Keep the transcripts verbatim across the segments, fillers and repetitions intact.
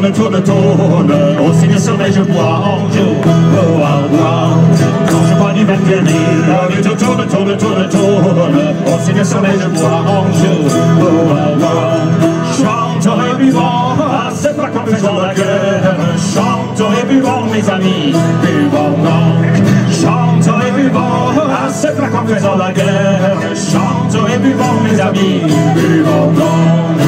tourne, tourne, tourne, au signe sommeil je bois en joue, oh, oh, oh. Quand je bois du vin vernis, je tourne, tourne, tourne, tourne, au signe sommeil je bois en joue, oh, oh, oh. Chantons et buvons, à ce plat qu'on faisant la guerre, chantons et buvons mes amis, buvons donc. Chantons et buvons, à ce plat qu'on faisant la guerre, chantons et buvons mes amis, buvons donc.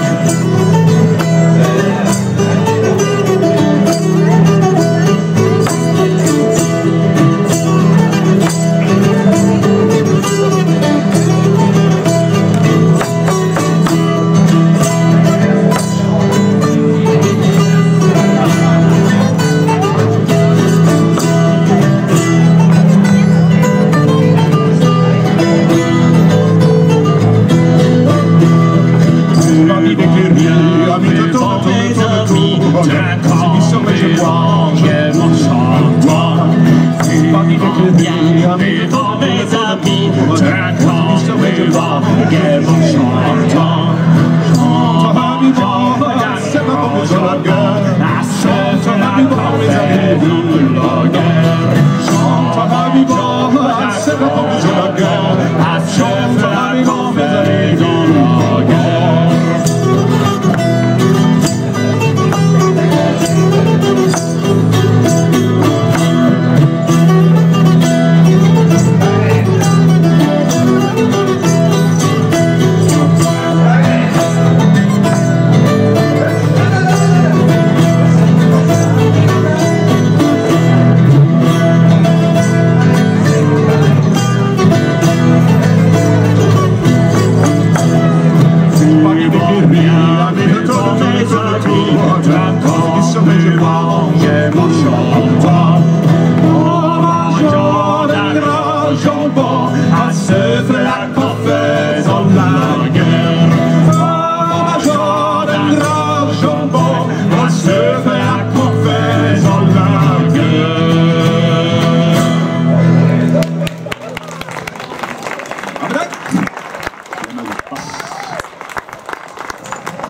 Bedankt.